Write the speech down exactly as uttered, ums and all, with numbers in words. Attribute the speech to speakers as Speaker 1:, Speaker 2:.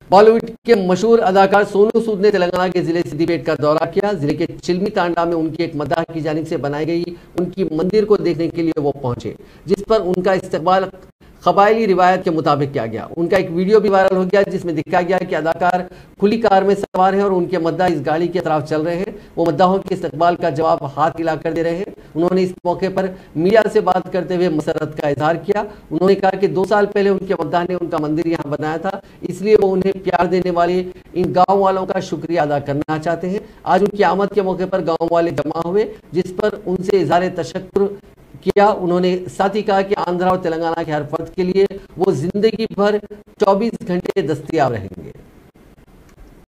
Speaker 1: बॉलीवुड के मशहूर अदाकार सोनू सूद ने तेलंगाना के जिले सिद्दीपेट का दौरा किया। जिले के चिल्मी तांडा में उनकी एक मद्दाह की जानिब से बनाई गई उनकी मंदिर को देखने के लिए वो पहुंचे, जिस पर उनका इस्तकबाल कबायली रिवायत के मुताबिक किया गया। उनका एक वीडियो भी वायरल हो गया जिसमें दिखाया गया कि अदाकार खुली कार में सवार हैं और उनके मद्दाह इस गाड़ी की तरफ चल रहे हैं। वो मद्दाहों के इस्तकबाल का जवाब हाथ हिलाकर दे रहे हैं। उन्होंने इस मौके पर मीडिया से बात करते हुए मसरत का इजहार किया। उन्होंने कहा कि दो साल पहले उनके मद्दाह ने उनका मंदिर यहाँ बनाया था, इसलिए वो उन्हें प्यार देने वाले इन गाँव वालों का शुक्रिया अदा करना चाहते हैं। आज उनकी आमद के मौके पर गाँव वाले जमा हुए, जिस पर उनसे इजहार तशक्कुर किया। उन्होंने साथ ही कहा कि आंध्रा और तेलंगाना के हर फर्द के लिए वो जिंदगी भर चौबीस घंटे दस्तयाब रहेंगे।